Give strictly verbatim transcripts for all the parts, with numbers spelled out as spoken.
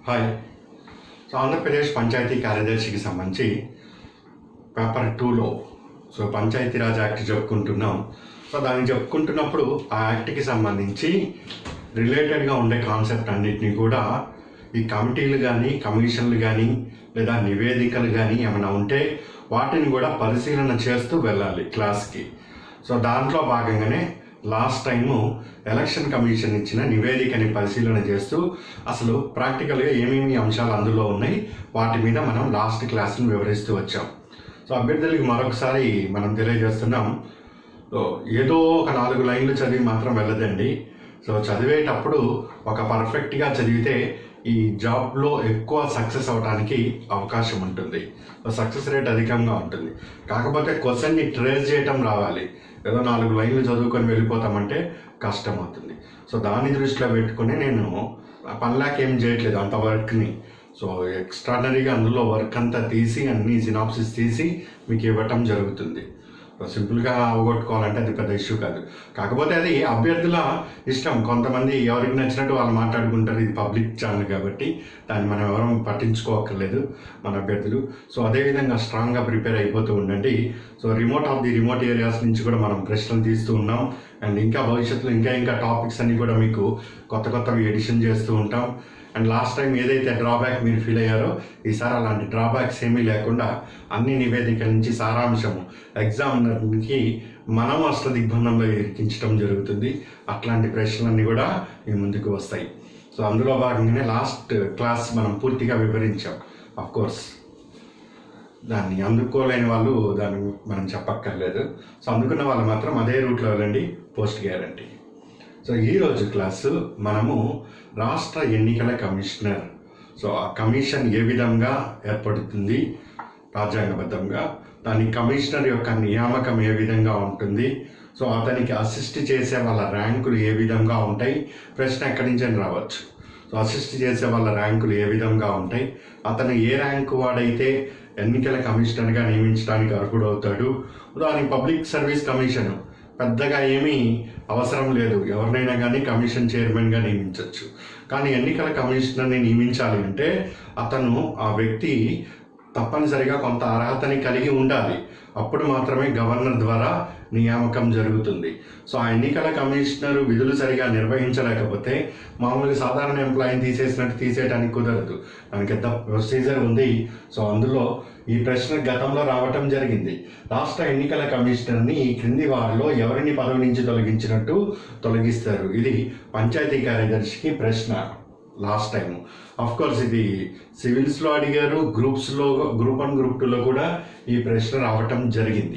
Hi. So Andhra Pradesh panchayati కార్యదర్శికి సంబంధించి paper టూలో సో పంచాయతీరాజ్ యాక్ట్ చెప్పుకుంటున్నాం. సో దాన్ని చెప్పుకుంటున్నప్పుడు ఆ యాక్ట్కి సంబంధించి రిలేటెడ్గా ఉండే కాన్సెప్ట్ అన్నిటినీ కూడా ఈ కమిటీలు కానీ కమిషన్లు కానీ లేదా నివేదికలు కానీ ఏమైనా ఉంటే వాటిని కూడా పరిశీలన చేస్తూ వెళ్ళాలి క్లాస్కి. సో దాంట్లో భాగంగానే లాస్ట్ టైము ఎలక్షన్ కమిషన్ ఇచ్చిన నివేదికని పరిశీలన చేస్తూ అసలు ప్రాక్టికల్గా ఏమేమి అంశాలు అందులో ఉన్నాయి వాటి మీద మనం లాస్ట్ క్లాస్ని వివరిస్తూ వచ్చాం. సో అభ్యర్థులకి మరొకసారి మనం తెలియజేస్తున్నాం, సో ఏదో ఒక నాలుగు లైన్లు చదివి మాత్రం వెళ్ళదండి. సో చదివేటప్పుడు ఒక పర్ఫెక్ట్గా చదివితే ఈ జాబ్లో ఎక్కువ సక్సెస్ అవడానికి అవకాశం ఉంటుంది, సక్సెస్ రేట్ అధికంగా ఉంటుంది. కాకపోతే క్వశ్చన్ని ట్రేస్ చేయటం రావాలి. ఏదో నాలుగు లైన్లు చదువుకొని వెళ్ళిపోతామంటే కష్టం అవుతుంది. సో దాన్ని దృష్టిలో పెట్టుకుని నేను పనిలాక్ ఏం చేయట్లేదు అంత వర్క్ని. సో ఎక్స్ట్రాడనరీగా అందులో వర్క్ అంతా తీసి అన్ని సినాప్సిస్ తీసి మీకు ఇవ్వటం జరుగుతుంది. సింపుల్గా అవగొట్టుకోవాలంటే అది పెద్ద ఇష్యూ కాదు. కాకపోతే అది అభ్యర్థుల ఇష్టం. కొంతమంది ఎవరికి నచ్చినట్టు వాళ్ళు మాట్లాడుకుంటారు. ఇది పబ్లిక్ ఛానల్ కాబట్టి దాన్ని మనం ఎవరూ పట్టించుకోవక్కర్లేదు మన అభ్యర్థులు. సో అదేవిధంగా స్ట్రాంగ్గా ప్రిపేర్ అయిపోతూ ఉండండి. So remote of the remote areas నుంచి కూడా మనం ప్రశ్నలు తీస్తూ ఉన్నాం. అండ్ ఇంకా భవిష్యత్తులో ఇంకా ఇంకా టాపిక్స్ అన్ని కూడా మీకు కొత్త కొత్తవి ఎడిషన్ చేస్తూ ఉంటాం. అండ్ లాస్ట్ టైం ఏదైతే డ్రాబ్యాక్ మీరు ఫీల్ అయ్యారో ఈసారి అలాంటి డ్రాబ్యాక్స్ ఏమీ లేకుండా అన్ని నివేదికల నుంచి సారాంశము ఎగ్జామినర్కి మనం అసలు దిగ్బంధంలో ఇరికించడం జరుగుతుంది. అట్లాంటి ప్రశ్నలన్నీ కూడా మీ ముందుకు వస్తాయి. సో అందులో భాగంగానే లాస్ట్ క్లాస్ మనం పూర్తిగా వివరించాం. అఫ్కోర్స్ దాన్ని అందుకోలేని వాళ్ళు దాన్ని మనం చెప్పక్కర్లేదు. సో అందుకున్న వాళ్ళు మాత్రం అదే రూట్లో వెళ్ళండి, పోస్ట్ గ్యారంటీ. సో ఈరోజు క్లాసు మనము రాష్ట్ర ఎన్నికల కమిషనర్, సో ఆ కమిషన్ ఏ విధంగా ఏర్పడుతుంది రాజ్యాంగబద్ధంగా, దాని కమిషనర్ యొక్క నియామకం ఏ విధంగా ఉంటుంది, సో అతనికి అసిస్ట్ చేసే వాళ్ళ ర్యాంకులు ఏ విధంగా ఉంటాయి, ప్రశ్న ఎక్కడి నుంచి రావచ్చు. సో అసిస్ట్ చేసే వాళ్ళ ర్యాంకులు ఏ విధంగా ఉంటాయి, అతను ఏ ర్యాంకు వాడైతే ఎన్నికల కమిషనర్గా నియమించడానికి అర్హుడవుతాడు. దాని పబ్లిక్ సర్వీస్ కమిషన్ పెద్దగా ఏమీ అవసరం లేదు, ఎవరినైనా కానీ కమిషన్ చైర్మన్గా నియమించవచ్చు. కానీ ఎన్నికల కమిషనర్ని నియమించాలి అంటే అతను ఆ వ్యక్తి తప్పనిసరిగా కొంత అర్హతని కలిగి ఉండాలి. అప్పుడు మాత్రమే గవర్నర్ ద్వారా నియామకం జరుగుతుంది. సో ఆ ఎన్నికల కమిషనర్ విధులు సరిగా నిర్వహించలేకపోతే మామూలుగా సాధారణ ఎంప్లాయీని తీసేసినట్టు తీసేయడానికి కుదరదు. దానికి పెద్ద ప్రొసీజర్ ఉంది. సో అందులో ఈ ప్రశ్న గతంలో రావటం జరిగింది. రాష్ట్ర ఎన్నికల కమిషనర్ని ఈ క్రింది వారిలో ఎవరిని పదవి నుంచి తొలగించినట్టు తొలగిస్తారు. ఇది పంచాయతీ కార్యదర్శికి ప్రశ్న లాస్ట్ టైం. అఫ్ కోర్స్ ఇది సివిల్స్లో అడిగారు, గ్రూప్స్లో గ్రూప్ వన్ గ్రూప్ టూలో కూడా ఈ ప్రశ్న రావటం జరిగింది.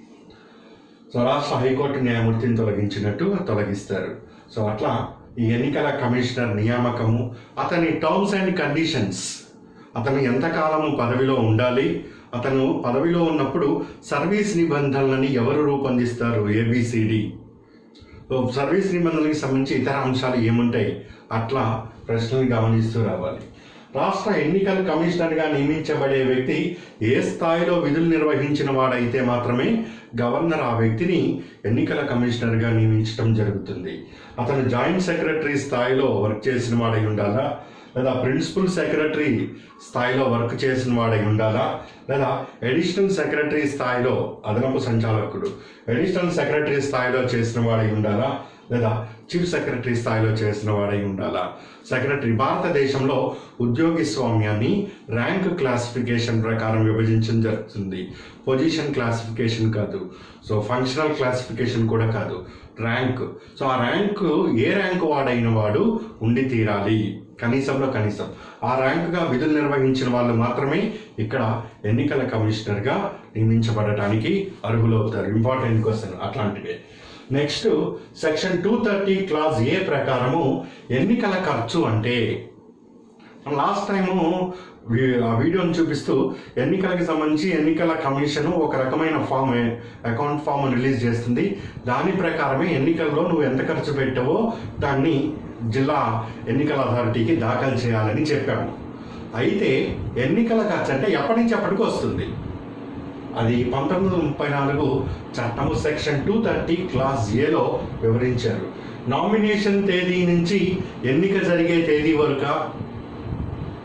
సో రాష్ట్ర హైకోర్టు న్యాయమూర్తిని తొలగించినట్టు తొలగిస్తారు. సో అట్లా ఈ ఎన్నికల కమిషనర్ నియామకము, అతని టర్మ్స్ అండ్ కండిషన్స్, అతను ఎంతకాలము పదవిలో ఉండాలి, అతను పదవిలో ఉన్నప్పుడు సర్వీస్ నిబంధనలని ఎవరు రూపొందిస్తారు, ఏబిసిడి. సో సర్వీస్ నిబంధనలకు సంబంధించి ఇతర అంశాలు ఏముంటాయి, అట్లా ప్రశ్నలు గమనిస్తూ రావాలి. రాష్ట్ర ఎన్నికల కమిషనర్గా నియమించబడే వ్యక్తి ఏ స్థాయిలో విధులు నిర్వహించిన వాడైతే మాత్రమే గవర్నర్ ఆ వ్యక్తిని ఎన్నికల కమిషనర్గా నియమించడం జరుగుతుంది. అతను జాయింట్ సెక్రటరీ స్థాయిలో వర్క్ చేసిన వాడై ఉండాలా, లేదా ప్రిన్సిపల్ సెక్రటరీ స్థాయిలో వర్క్ చేసిన వాడై ఉండాలా, లేదా అడిషనల్ సెక్రటరీ స్థాయిలో అదనపు సంచాలకుడు అడిషనల్ సెక్రటరీ స్థాయిలో చేసిన వాడై ఉండాలా, లేదా చీఫ్ సెక్రటరీ స్థాయిలో చేసిన వాడై ఉండాలా. సెక్రటరీ భారతదేశంలో ఉద్యోగి స్వామ్యాన్ని ర్యాంక్ క్లాసిఫికేషన్ ప్రకారం విభజించడం జరుగుతుంది. పొజిషన్ క్లాసిఫికేషన్ కాదు, సో ఫంక్షనల్ క్లాసిఫికేషన్ కూడా కాదు, ర్యాంక్. సో ఆ ర్యాంకు ఏ ర్యాంకు వాడైన వాడు ఉండి తీరాలి, కనీసంలో కనీసం ఆ ర్యాంకుగా విధులు నిర్వహించిన వాళ్ళు మాత్రమే ఇక్కడ ఎన్నికల కమిషనర్గా నియమించబడటానికి అర్హులవుతారు. ఇంపార్టెంట్ క్వశ్చన్ అట్లాంటివే. Next section two thirty class A ప్రకారము ఎన్నికల ఖర్చు అంటే, లాస్ట్ టైము ఆ వీడియోని చూపిస్తూ ఎన్నికలకి సంబంధించి ఎన్నికల కమిషన్ ఒక రకమైన ఫామ్, అకౌంట్ ఫామ్ రిలీజ్ చేస్తుంది. దాని ప్రకారమే ఎన్నికల్లో నువ్వు ఎంత ఖర్చు పెట్టావో దాన్ని జిల్లా ఎన్నికల అథారిటీకి దాఖలు చేయాలని చెప్పాము. అయితే ఎన్నికల ఖర్చు అంటే ఎప్పటి నుంచి ఎప్పటికి వస్తుంది, అది పంతొమ్మిది వందల ముప్పై నాలుగు చట్టము సెక్షన్ టూ థర్టీ క్లాస్ ఏలో వివరించారు. నామినేషన్ తేదీ నుంచి ఎన్నిక జరిగే తేదీ వరకు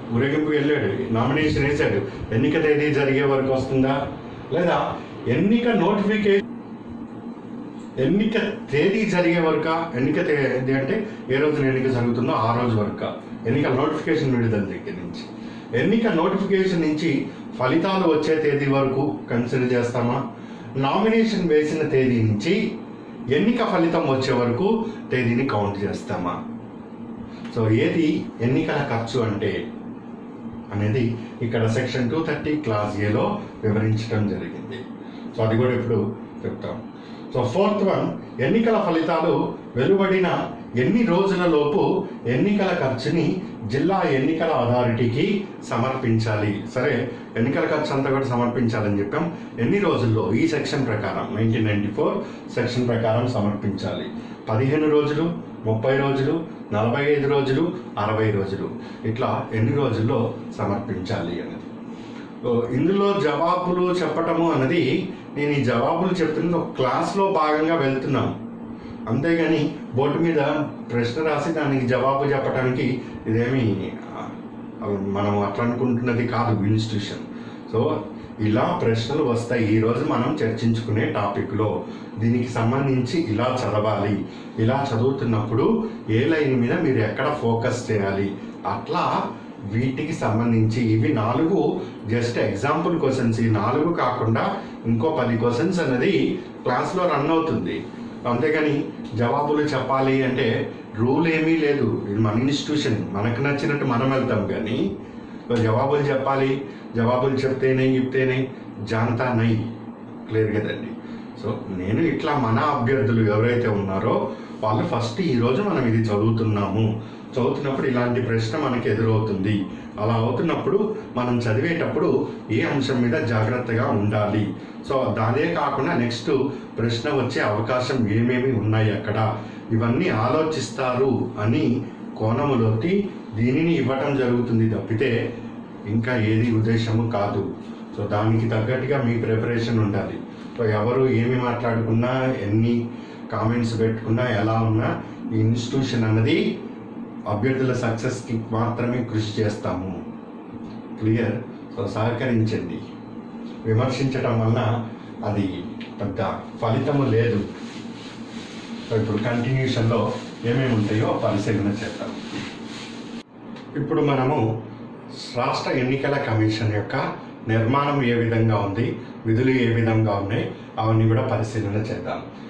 ఊరేగింపు వెళ్ళాడు, నామినేషన్ వేశాడు, ఎన్నిక తేదీ జరిగే వరకు వస్తుందా? లేదా ఎన్నిక నోటిఫికేషన్ ఎన్నిక తేదీ జరిగే వరకు, ఎన్నిక తేదీ అంటే ఏ రోజున ఎన్నిక జరుగుతుందో ఆ రోజు వరకు, ఎన్నిక నోటిఫికేషన్ విడుదల దగ్గర నుంచి, ఎన్నిక నోటిఫికేషన్ నుంచి ఫలితాలు వచ్చే తేదీ వరకు కన్సిడర్ చేస్తామా? నామినేషన్ వేసిన తేదీ నుంచి ఎన్నిక ఫలితం వచ్చే వరకు తేదీని కౌంట్ చేస్తామా? సో ఏది ఎన్నికల ఖర్చు అంటే అనేది ఇక్కడ సెక్షన్ టూ థర్టీ క్లాస్ ఏలో వివరించడం జరిగింది. సో అది కూడా ఇప్పుడు చెప్తాం. సో ఫోర్త్ వన్, ఎన్నికల ఫలితాలు వెలువడిన ఎన్ని రోజుల లోపు ఎన్నికల ఖర్చుని జిల్లా ఎన్నికల అథారిటీకి సమర్పించాలి? సరే, ఎన్నికల ఖర్చు అంతా కూడా సమర్పించాలని చెప్పాం. ఎన్ని రోజుల్లో? ఈ సెక్షన్ ప్రకారం నైన్టీన్ నైన్టీ ఫోర్ సెక్షన్ ప్రకారం సమర్పించాలి. పదిహేను రోజులు, ముప్పై రోజులు, నలభై ఐదు రోజులు, అరవై రోజులు, ఇట్లా ఎన్ని రోజుల్లో సమర్పించాలి అనేది. ఇందులో జవాబులు చెప్పటము అన్నది, నేను ఈ జవాబులు చెప్తున్నది ఒక క్లాస్లో భాగంగా వెళ్తున్నాను, అంతేగాని బోర్డు మీద ప్రశ్న రాసి దానికి జవాబు చెప్పడానికి ఇదేమి మనం అట్లా అనుకుంటున్నది కాదు ఇన్స్టిట్యూషన్. సో ఇలా ప్రశ్నలు వస్తాయి ఈరోజు మనం చర్చించుకునే టాపిక్లో. దీనికి సంబంధించి ఇలా చదవాలి, ఇలా చదువుతున్నప్పుడు ఏ లైన్ మీద మీరు ఎక్కడ ఫోకస్ చేయాలి, అట్లా వీటికి సంబంధించి ఇవి నాలుగు జస్ట్ ఎగ్జాంపుల్ క్వశ్చన్స్. ఈ నాలుగు కాకుండా ఇంకో పది క్వశ్చన్స్ అనేది క్లాస్లో రన్ అవుతుంది. అంతేగాని జవాబులు చెప్పాలి అంటే రూల్ ఏమీ లేదు. ఇది మన ఇన్స్టిట్యూషన్, మనకు నచ్చినట్టు మనం వెళ్తాం. కానీ జవాబులు చెప్పాలి, జవాబులు చెప్తేనే చెప్తేనే జాంతా నై, క్లియర్ కదండి. సో నేను ఇట్లా మన అభ్యర్థులు ఎవరైతే ఉన్నారో వాళ్ళు ఫస్ట్ ఈరోజు మనం ఇది చదువుతున్నాము, చదువుతున్నప్పుడు ఇలాంటి ప్రశ్న మనకి ఎదురవుతుంది, అలా అవుతున్నప్పుడు మనం చదివేటప్పుడు ఏ అంశం మీద జాగ్రత్తగా ఉండాలి, సో దానే కాకుండా నెక్స్ట్ ప్రశ్న వచ్చే అవకాశం ఏమేమి ఉన్నాయి అక్కడ, ఇవన్నీ ఆలోచిస్తారు అని కోణములోకి దీనిని ఇవ్వటం జరుగుతుంది తప్పితే ఇంకా ఏది ఉద్దేశము కాదు. సో దానికి తగ్గట్టుగా మీ ప్రిపరేషన్ ఉండాలి. సో ఎవరు ఏమి మాట్లాడుకున్నా, ఎన్ని కామెంట్స్ పెట్టుకున్నా, ఎలా ఉన్నా ఈ ఇన్స్టిట్యూషన్ అన్నది అభ్యర్థుల సక్సెస్కి మాత్రమే కృషి చేస్తాము. క్లియర్? సో సహకరించండి. విమర్శించటం వలన అది పెద్ద ఫలితము లేదు. సో ఇప్పుడు కంటిన్యూషన్లో ఏమేమి ఉంటాయో పరిశీలన చేద్దాం. ఇప్పుడు మనము రాష్ట్ర ఎన్నికల కమిషన్ యొక్క నిర్మాణం ఏ విధంగా ఉంది, విధులు ఏ విధంగా ఉన్నాయి, అవన్నీ కూడా పరిశీలన చేద్దాం.